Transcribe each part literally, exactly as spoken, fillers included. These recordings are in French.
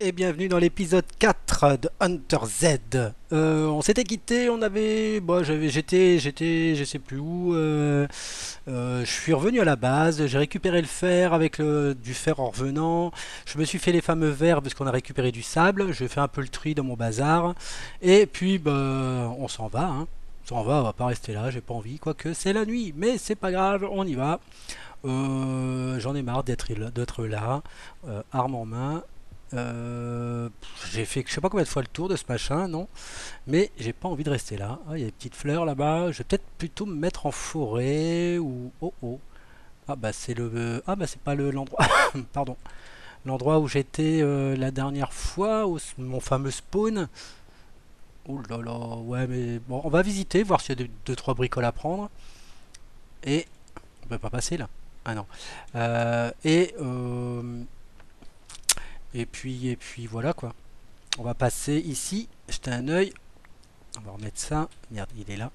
et bienvenue dans l'épisode quatre de Hunter Z. Euh, on s'était quitté, on avait, bon, j'avais, j'étais, j'étais, je sais plus où. euh, euh, je suis revenu à la base, j'ai récupéré le fer avec le, du fer en revenant. Je me suis fait les fameux verres parce qu'on a récupéré du sable. Je fais un peu le tri dans mon bazar et puis bah, on s'en va. Hein. On s'en va, on va pas rester là. J'ai pas envie, quoique c'est la nuit, mais c'est pas grave, on y va. Euh, j'en ai marre d'être d'être là, euh, arme en main. Euh, j'ai fait je sais pas combien de fois le tour de ce machin, non, mais j'ai pas envie de rester là. Ah, il y a des petites fleurs là-bas. Je vais peut-être plutôt me mettre en forêt ou oh oh. Ah bah c'est le ah bah c'est pas le l'endroit pardon, l'endroit où j'étais euh, la dernière fois, où mon fameux spawn. Oh là là, ouais mais bon, on va visiter, voir s'il y a deux, deux trois bricoles à prendre et on peut pas passer là. Ah non. Euh, et euh, et puis et puis voilà quoi. On va passer ici, jeter un œil. On va remettre ça. Merde, il est là.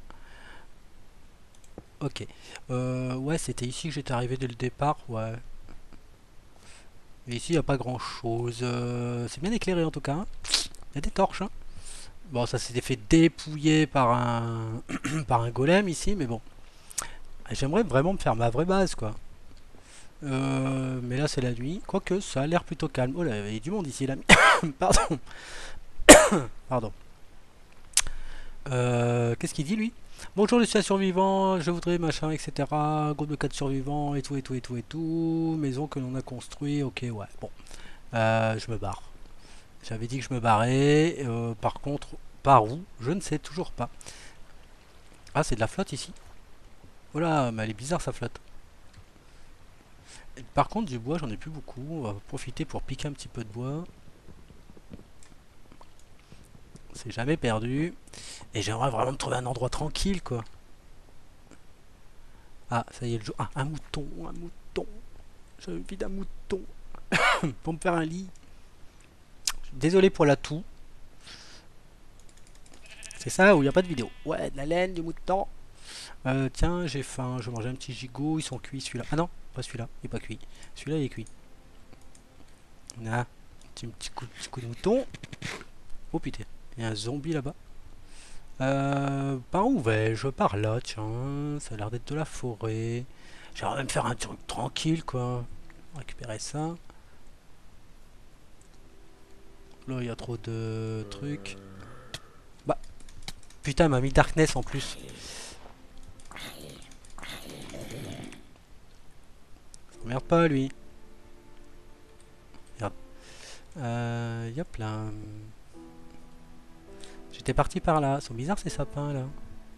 Ok. Euh, ouais, c'était ici que j'étais arrivé dès le départ. Ouais. Mais ici, il n'y a pas grand chose. Euh, c'est bien éclairé en tout cas. Il y a des torches. Hein. Bon, ça s'était fait dépouiller par un, par un golem ici, mais bon. J'aimerais vraiment me faire ma vraie base, quoi. Euh, mais là, c'est la nuit. Quoique, ça a l'air plutôt calme. Oh là, il y a du monde ici, l'ami. Pardon. Pardon. Euh, Qu'est-ce qu'il dit, lui? Bonjour, je suis un survivant, je voudrais machin, et cetera. Groupe de quatre survivants, et tout, et tout, et tout, et tout. Maison que l'on a construit, ok, ouais. Bon, euh, je me barre. J'avais dit que je me barrais. Euh, par contre, par où? Je ne sais toujours pas. Ah, c'est de la flotte ici. Voilà, mais elle est bizarre sa flotte. Et par contre, du bois, j'en ai plus beaucoup. On va profiter pour piquer un petit peu de bois. C'est jamais perdu. Et j'aimerais vraiment me trouver un endroit tranquille, quoi. Ah, ça y est, le jour. Ah, un mouton, un mouton. J'ai envie d'un mouton. Pour me faire un lit. Désolé pour la toux. C'est ça où il n'y a pas de vidéo. Ouais, de la laine, du mouton. Euh, tiens, j'ai faim. Je vais manger un petit gigot. Ils sont cuits, celui-là. Ah non, pas celui-là. Il est pas cuit. Celui-là, il est cuit. Ah, petit, petit, coup, petit coup de mouton. Oh putain, il y a un zombie là-bas. Euh, par où vais-je? Par là, tiens. Ça a l'air d'être de la forêt. J'aimerais même faire un truc tranquille, quoi. Récupérer ça. Là, il y a trop de trucs. Bah, putain, il m'a mis Darkness en plus. Merde pas, lui. Merde. Euh, yop là. J'étais parti par là. Ils sont bizarres ces sapins là.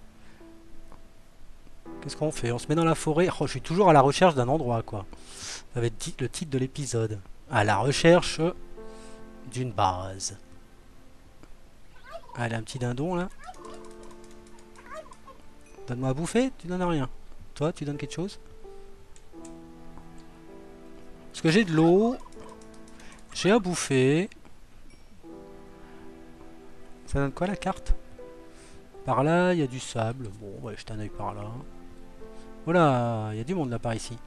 Qu'est-ce qu'on fait? On se met dans la forêt. Oh, je suis toujours à la recherche d'un endroit, quoi. Ça va être le titre de l'épisode. À la recherche d'une base. Allez, un petit dindon là. Donne-moi à bouffer, tu donnes rien. Toi, tu donnes quelque chose? Parce que j'ai de l'eau. J'ai à bouffer. Ça donne quoi la carte? Par là, il y a du sable. Bon, ouais, je un œil par là. Voilà, il y a du monde là par ici.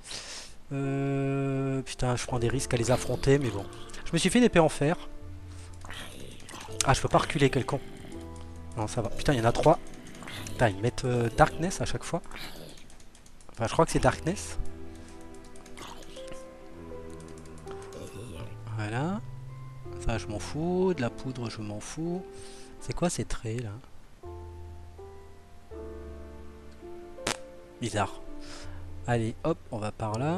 Euh, putain, je prends des risques à les affronter, mais bon. Je me suis fait une épée en fer. Ah, je peux pas reculer, quel con. Non, ça va. Putain, il y en a trois. Putain, ils mettent euh, Darkness à chaque fois. Enfin, je crois que c'est Darkness. Voilà. Ça, je m'en fous. De la poudre, je m'en fous. C'est quoi ces traits, là? Bizarre. Allez, hop, on va par là.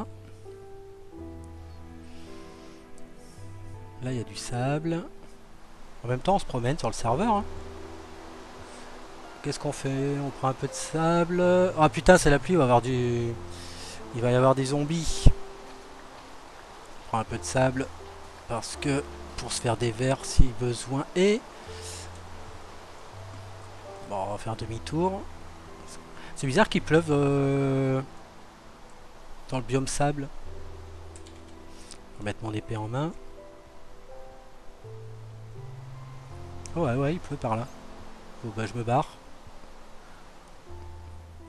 Là, il y a du sable. En même temps, on se promène sur le serveur. Hein. Qu'est-ce qu'on fait? On prend un peu de sable. Ah putain, c'est la pluie, il va y avoir du... Il va y avoir des zombies. On prend un peu de sable. Parce que... Pour se faire des verres si besoin. Et... Bon, on va faire demi-tour. C'est bizarre qu'il pleuve... Euh... Dans le biome sable. Je vais mettre mon épée en main. Oh ouais, ouais, il pleut par là. Bon bah je me barre.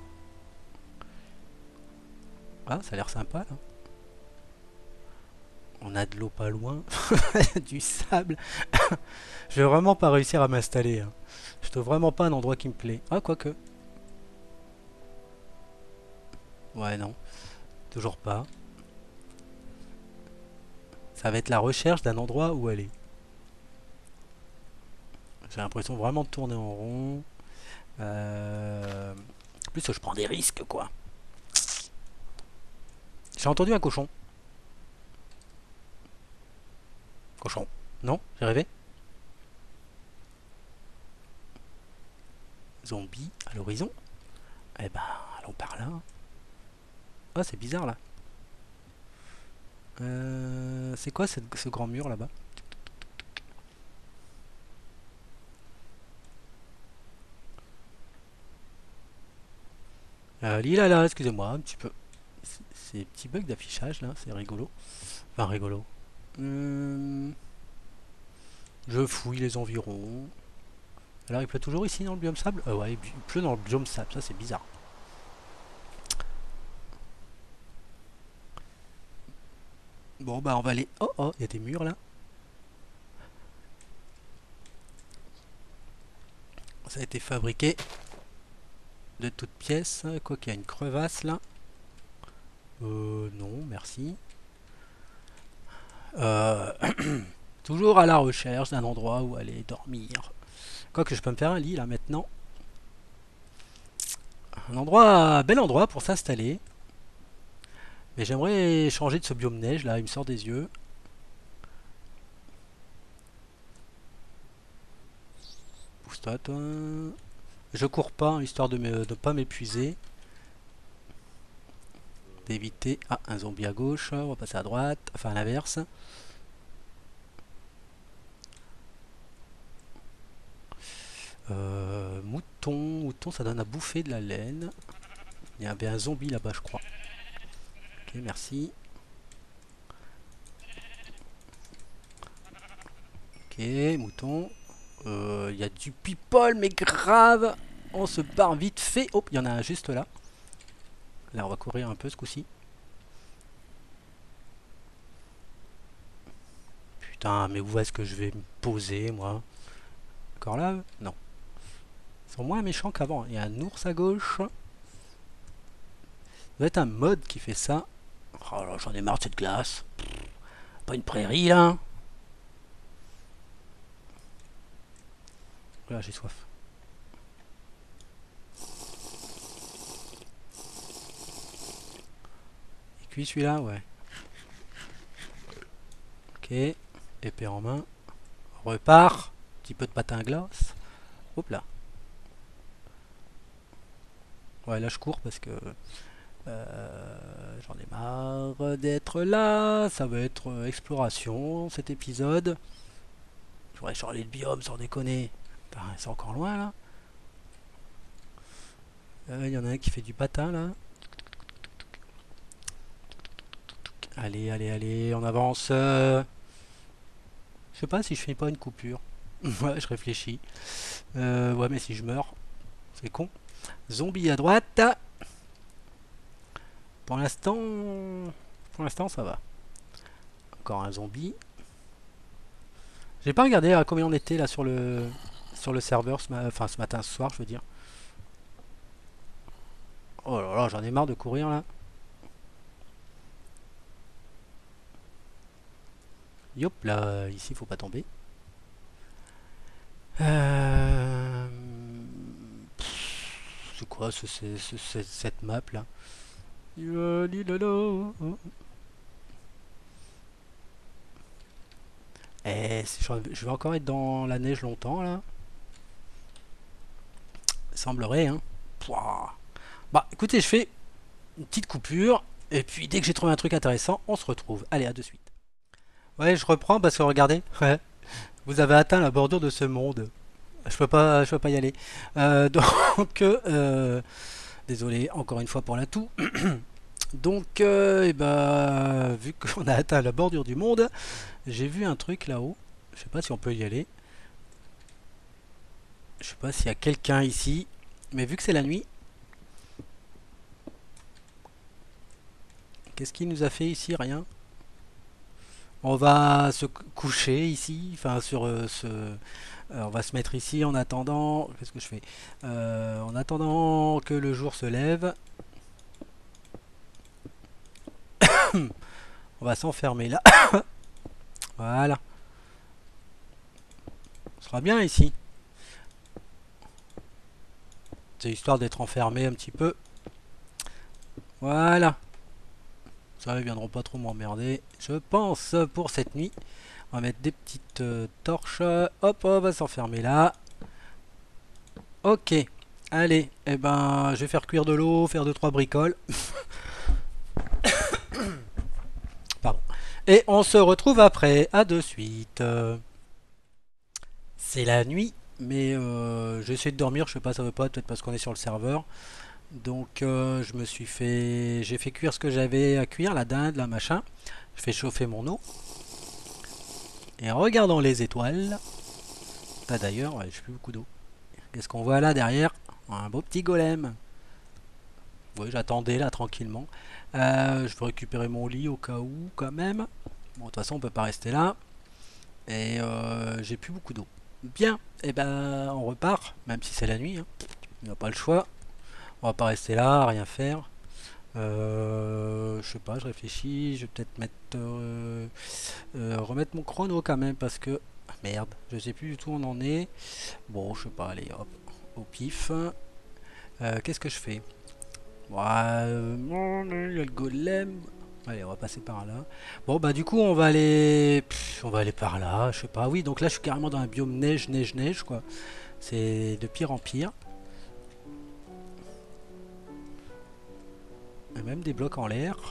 Ah, ça a l'air sympa là. On a de l'eau pas loin. Du sable. Je vais vraiment pas réussir à m'installer. Hein. Je trouve vraiment pas un endroit qui me plaît. Ah, quoique. Ouais, non. Toujours pas. Ça va être la recherche d'un endroit où aller. J'ai l'impression vraiment de tourner en rond. Euh... En plus, je prends des risques, quoi. J'ai entendu un cochon. Cochon. Non? J'ai rêvé? Zombie à l'horizon? Eh ben, allons par là. Ah, c'est bizarre, là. Euh... C'est quoi cette- ce grand mur, là-bas? Euh, Lila, là, excusez-moi, un petit peu. Ces petits bugs d'affichage, là, c'est rigolo. Enfin, rigolo. Hum, je fouille les environs. Alors, il pleut toujours ici dans le biome sable? Euh, ouais, il pleut dans le biome sable, ça c'est bizarre. Bon, bah, on va aller. Oh, oh, il y a des murs là. Ça a été fabriqué de toutes pièces. Quoi qu'il y a une crevasse là. Euh, non, merci. Euh, toujours à la recherche d'un endroit où aller dormir. Quoique je peux me faire un lit là maintenant. Un endroit, bel endroit pour s'installer. Mais j'aimerais changer de ce biome neige là, il me sort des yeux. Pousse-toi, toi. Je cours pas, hein, histoire de ne pas m'épuiser. D'éviter. Ah, un zombie à gauche, on va passer à droite, enfin à l'inverse. Euh, mouton, mouton, ça donne à bouffer de la laine. Il y avait un zombie là-bas, je crois. Ok, merci. Ok, mouton. Euh, Il y a du people, mais grave. On se barre vite fait. Oh, il y en a un juste là. Là, on va courir un peu ce coup-ci. Putain, mais où est-ce que je vais me poser, moi? Encore là? Non. Ils sont moins méchants qu'avant. Il y a un ours à gauche. Ça doit être un mode qui fait ça. Oh là, j'en ai marre de cette glace. Pas une prairie, là. Là, j'ai soif. Il cuit celui-là? Ouais. Ok. Épée en main. On repart. Petit peu de patin à glace. Hop là. Ouais, là je cours parce que euh, j'en ai marre d'être là. Ça va être euh, exploration cet épisode. Je voudrais changer de biome sans déconner. Putain, c'est encore loin là. Il euh, y en a un qui fait du patin là. Allez, allez, allez, on avance. Euh, je sais pas si je fais pas une coupure. Ouais, je réfléchis. Euh, ouais, mais si je meurs, c'est con. Zombie à droite. Pour l'instant, pour l'instant, ça va. Encore un zombie. J'ai pas regardé à combien on était là sur le sur le serveur ce, ma enfin, ce matin, ce soir, je veux dire. Oh là là, j'en ai marre de courir là. Yop là, ici faut pas tomber. Euh... C'est quoi ce, ce, ce, ce- cette map là? Eh, je vais encore être dans la neige longtemps là. Semblerait, hein. Pouah. Bah écoutez, je fais une petite coupure. Et puis dès que j'ai trouvé un truc intéressant, on se retrouve. Allez, à de suite. Ouais, je reprends parce que regardez, ouais, vous avez atteint la bordure de ce monde. Je peux pas, je peux pas y aller. Euh, donc, euh, désolé encore une fois pour la toux. Donc, euh, et ben, vu qu'on a atteint la bordure du monde, j'ai vu un truc là-haut. Je sais pas si on peut y aller. Je sais pas s'il y a quelqu'un ici, mais vu que c'est la nuit, qu'est-ce qu'il nous a fait ici? Rien. On va se cou- coucher ici, enfin sur euh, ce... euh, on va se mettre ici en attendant... Qu'est-ce que je fais? Euh, En attendant que le jour se lève, on va s'enfermer là. Voilà, on sera bien ici. C'est histoire d'être enfermé un petit peu. Voilà. Ça, ils viendront pas trop m'emmerder, je pense, pour cette nuit. On va mettre des petites euh, torches. Hop, on va s'enfermer là. Ok. Allez, eh ben, je vais faire cuire de l'eau, faire deux trois bricoles. Pardon. Et on se retrouve après. À de suite. Euh, C'est la nuit, mais euh, j'ai essayé de dormir. Je sais pas, ça veut pas, peut-être parce qu'on est sur le serveur. Donc, euh, je me suis fait, j'ai fait cuire ce que j'avais à cuire, la dinde, la machin. Je fais chauffer mon eau. Et en regardant les étoiles, ah, d'ailleurs, ouais, j'ai plus beaucoup d'eau. Qu'est-ce qu'on voit là derrière? Un beau petit golem. Oui, j'attendais là tranquillement. Euh, je veux récupérer mon lit au cas où, quand même. Bon, de toute façon, on peut pas rester là. Et euh, j'ai plus beaucoup d'eau. Bien, et ben on repart, même si c'est la nuit. Hein. Il n'y a pas le choix. On va pas rester là, rien faire. Euh, je sais pas, je réfléchis. Je vais peut-être mettre euh, euh, remettre mon chrono quand même parce que merde, je sais plus du tout où on en est. Bon, je sais pas, allez hop, au pif. Euh, Qu'est-ce que je fais? Ouais, euh, il y a le golem. Allez, on va passer par là. Bon, bah du coup, on va aller... Pff, on va aller par là, je sais pas. Oui, donc là, je suis carrément dans un biome neige, neige, neige, quoi. C'est de pire en pire. Il y a même des blocs en l'air.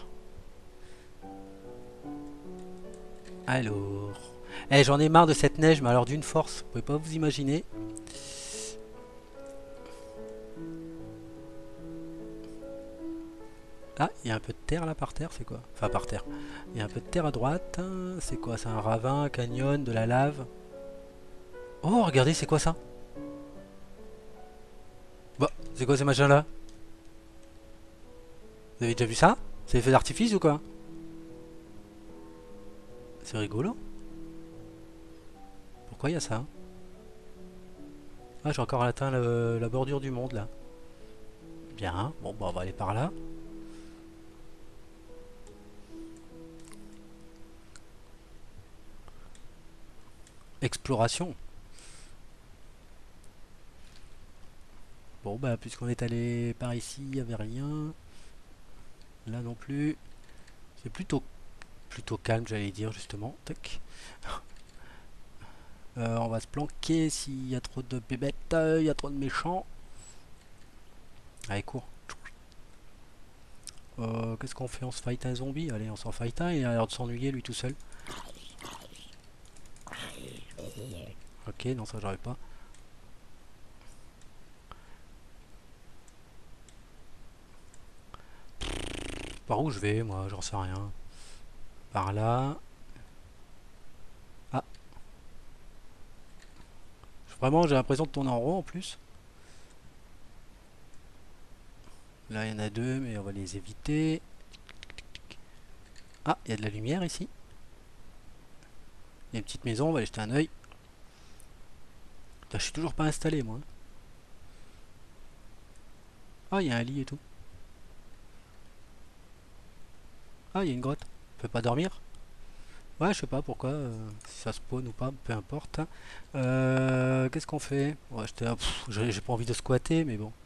Alors... Eh, j'en ai marre de cette neige, mais alors d'une force. Vous pouvez pas vous imaginer. Ah, il y a un peu de terre là par terre, c'est quoi? Enfin, par terre. Il y a un peu de terre à droite. C'est quoi? C'est un ravin, un canyon, de la lave. Oh, regardez, c'est quoi ça? Bah, c'est quoi ces machins là? Vous avez déjà vu ça? C'est des feux d'artifice ou quoi? C'est rigolo. Pourquoi il y a ça? Ah, j'ai encore atteint le- la bordure du monde là. Bien, bon, bah, on va aller par là. Exploration. Bon, bah, puisqu'on est allé par ici, il n'y avait rien. Là non plus. C'est plutôt, plutôt calme, j'allais dire justement. Tac. Euh, on va se planquer s'il y a trop de bébêtes, il y a trop de méchants. Allez, cours. Euh, Qu'est-ce qu'on fait? On se fight un zombie? Allez, on s'en fight un, il a l'air de s'ennuyer lui tout seul. Ok, non, ça j'arrive pas. Par où je vais, moi? J'en sais rien. Par là. Ah, vraiment, j'ai l'impression de tourner en rond en plus. Là, il y en a deux, mais on va les éviter. Ah, il y a de la lumière ici. Il y a une petite maison, on va aller jeter un oeil. Je suis toujours pas installé, moi. Ah, il y a un lit et tout. Ah, il y a une grotte. On peut pas dormir? Ouais, je sais pas pourquoi, euh, si ça spawn ou pas, peu importe. Euh, Qu'est-ce qu'on fait? Ouais, j'étais là, pff, j'ai j'ai pas envie de squatter, mais bon.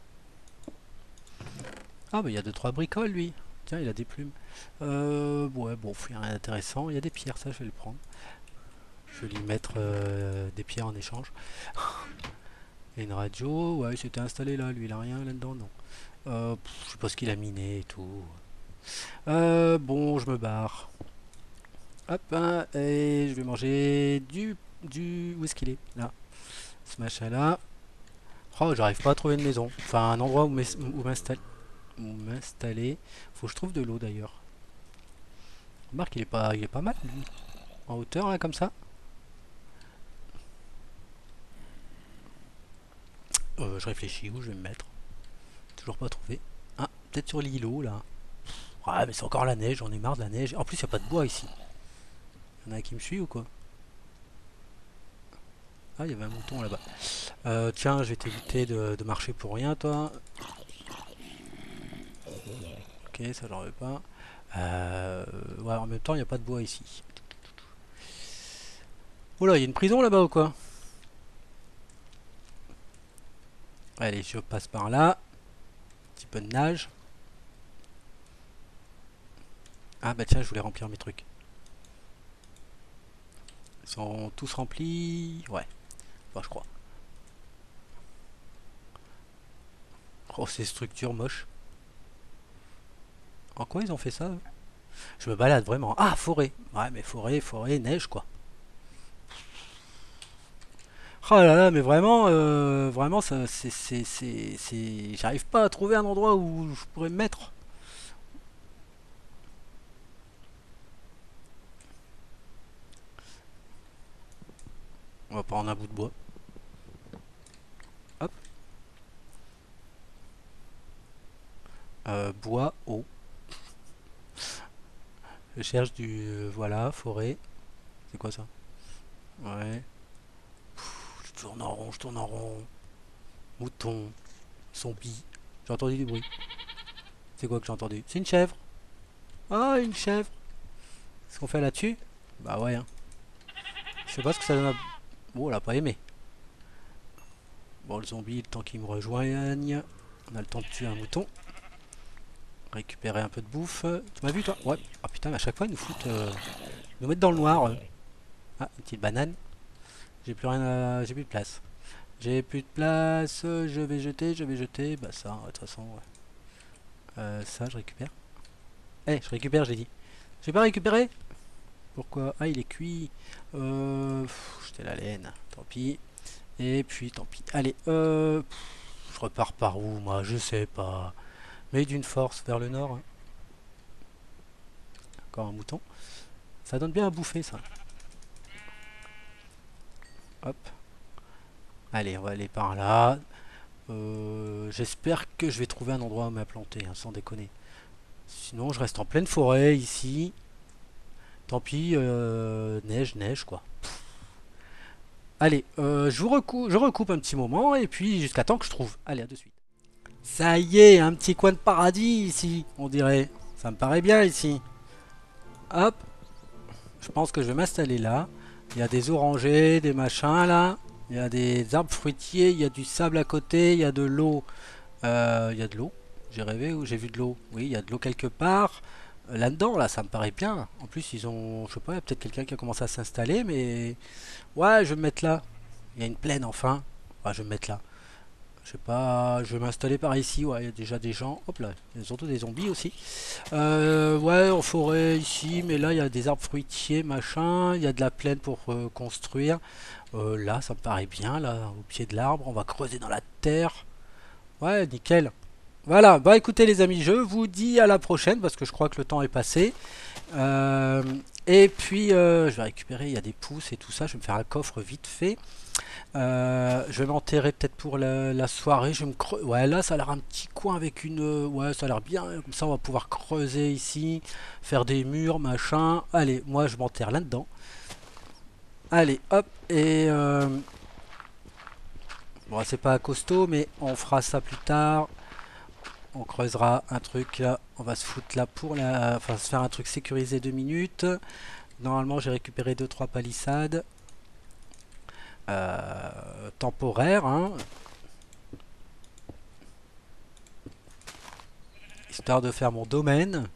Ah, mais il y a deux trois bricoles, lui. Tiens, il a des plumes. Euh, ouais, bon, il y a rien d'intéressant. Il y a des pierres, ça, je vais le prendre. Je vais lui mettre euh, des pierres en échange. Et une radio, ouais, il s'était installé là, lui, il a rien là-dedans, non. Euh, pff, je sais pas ce qu'il a miné et tout. Euh, bon, je me barre. Hop, hein, et je vais manger du... du... Où est-ce qu'il est? Là. Ce machin-là. Oh, j'arrive pas à trouver une maison. Enfin, un endroit où m'es- où m'installer. Où m'installer. Faut que je trouve de l'eau d'ailleurs. Remarque, il est pas, il est pas mal, lui. En hauteur, là, comme ça. Euh, je réfléchis où je vais me mettre. Toujours pas trouvé. Ah, peut-être sur l'îlot, là. Ouais, mais c'est encore la neige, j'en ai marre de la neige. En plus, il n'y a pas de bois ici. en a un qui me suit ou quoi? Ah, il y avait un mouton là-bas. Euh, tiens, je vais t'éviter de, de marcher pour rien, toi. Ok, ça j'en veux pas. Euh, ouais, en même temps, il n'y a pas de bois ici. Oula, il y a une prison là-bas ou quoi? Allez, je passe par là. Un petit peu de nage. Ah bah tiens, je voulais remplir mes trucs. Ils sont tous remplis. Ouais, enfin, je crois. Oh, ces structures moches. En quoi ils ont fait ça eux? Je me balade vraiment. Ah, forêt. Ouais, mais forêt, forêt, neige quoi. Oh là là, mais vraiment, euh, vraiment, ça, c'est, c'est, c'est, c'est- j'arrive pas à trouver un endroit où je pourrais me mettre. On va prendre un bout de bois. Hop. Euh, bois, eau. Je cherche du, euh, voilà, forêt. C'est quoi ça? Ouais. Je tourne en rond, je tourne en rond. Mouton, zombie. J'ai entendu du bruit. C'est quoi que j'ai entendu? C'est une chèvre. Ah, une chèvre. Qu'est-ce qu'on fait là-dessus? Bah ouais, hein. Je sais pas ce que ça donne à... Oh, elle a pas aimé. Bon, le zombie, le temps qu'il me rejoigne. On a le temps de tuer un mouton. Récupérer un peu de bouffe. Tu m'as vu, toi? Ouais. Ah putain, mais à chaque fois, ils nous foutent... euh, ils nous mettent dans le noir. euh. Ah, une petite banane. J'ai plus rien à... J'ai plus de place. J'ai plus de place. Je vais jeter, je vais jeter. Bah ça, de toute façon, ouais. Euh, ça, je récupère. Eh, je récupère, j'ai dit. J'ai pas récupéré? Pourquoi? Ah, il est cuit. Euh... pff, Jeter la laine. Tant pis. Et puis, tant pis. Allez, euh... pff, je repars par où, moi? Je sais pas. Mais d'une force vers le nord, hein. Encore un mouton. Ça donne bien à bouffer, ça. Hop. Allez, on va aller par là. Euh, J'espère que je vais trouver un endroit où m'implanter, hein, sans déconner. Sinon, je reste en pleine forêt, ici. Tant pis, euh, neige, neige, quoi. Allez, euh, je vous recoupe, je recoupe un petit moment, et puis jusqu'à temps que je trouve. Allez, à de suite. Ça y est, un petit coin de paradis, ici, on dirait. Ça me paraît bien, ici. Hop, je pense que je vais m'installer là. Il y a des orangers, des machins, là. Il y a des arbres fruitiers, il y a du sable à côté, il y a de l'eau. Euh, il y a de l'eau. J'ai rêvé ou j'ai vu de l'eau? Oui, il y a de l'eau quelque part. Euh, Là-dedans, là, ça me paraît bien. En plus, ils ont, je sais pas, il y a peut-être quelqu'un qui a commencé à s'installer, mais ouais, je vais me mettre là. Il y a une plaine enfin. Ouais, je vais me mettre là. Je sais pas, je vais m'installer par ici. Ouais, il y a déjà des gens. Hop là, il y a surtout des zombies aussi. Euh, ouais, en forêt ici, mais là, il y a des arbres fruitiers, machin. Il y a de la plaine pour euh, construire. Euh, là, ça me paraît bien, là, au pied de l'arbre. On va creuser dans la terre. Ouais, nickel. Voilà, bah écoutez les amis, je vous dis à la prochaine parce que je crois que le temps est passé. Euh, et puis euh, je vais récupérer, il y a des pousses et tout ça, je vais me faire un coffre vite fait. Euh, je vais m'enterrer peut-être pour la, la soirée. Je vais me creu- Ouais, là ça a l'air un petit coin avec une... euh, Ouais, ça a l'air bien, comme ça on va pouvoir creuser ici, faire des murs, machin. Allez, moi je m'enterre là-dedans. Allez, hop, et... euh, Bon, c'est pas costaud, mais on fera ça plus tard. On creusera un truc là, on va se foutre là pour la... Enfin, se faire un truc sécurisé deux minutes. Normalement, j'ai récupéré deux trois palissades. Euh, temporaires, hein. Histoire de faire mon domaine.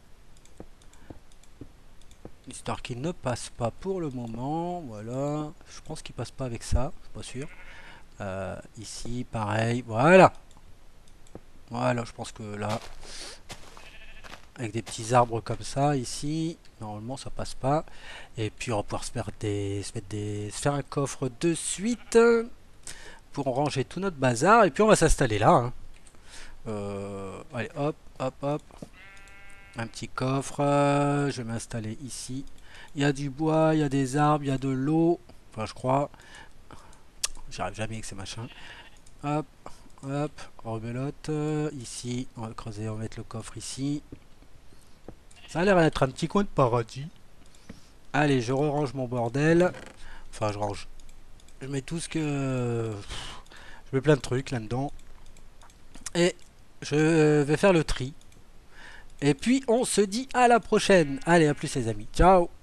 Histoire qu'il ne passe pas pour le moment. Voilà. Je pense qu'il passe pas avec ça, je suis pas sûr. Euh, ici, pareil. Voilà. Voilà, je pense que là, avec des petits arbres comme ça ici, normalement ça passe pas. Et puis on va pouvoir se faire des, se mettre des, se faire un coffre de suite pour ranger tout notre bazar. Et puis on va s'installer là, hein. Euh, allez, hop, hop, hop, un petit coffre. euh, Je vais m'installer ici. Il y a du bois, il y a des arbres, il y a de l'eau. Enfin, je crois. J'arrive jamais avec ces machins. Hop, hop, rebelote. euh, Ici, on va creuser, on va mettre le coffre ici. Ça a l'air d'être un petit coin de paradis. Allez, je range mon bordel. Enfin, je range. Je mets tout ce que... Je mets plein de trucs là-dedans. Et je vais faire le tri. Et puis, on se dit à la prochaine. Allez, à plus les amis. Ciao.